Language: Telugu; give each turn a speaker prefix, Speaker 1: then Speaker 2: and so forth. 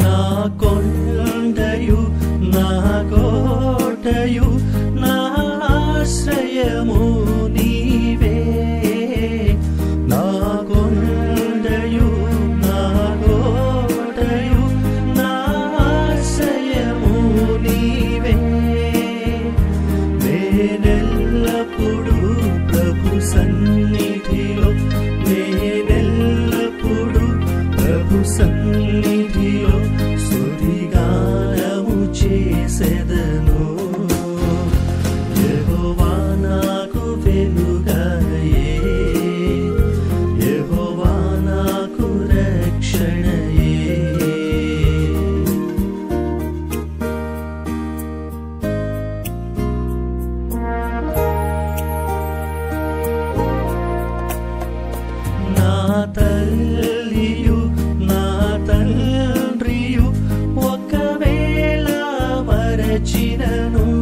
Speaker 1: నా కొండయు నా కోటయు నా ఆశ్రయము నీవే. నా కొండయు నా కోటయు నా ఆశ్రయము నీవే. నేనెల్లప్పుడు ప్రభు సన్నిధిలో, నేనెల్లప్పుడు ప్రభు సన్నిధిలో స్తుతిగానము చేసెదను. యెహోవా నాకు వెలుగాయే, యెహోవా నాకు రక్షణయే. నా తల్లియు నా తండ్రియు ఒకవేళ మరచినను,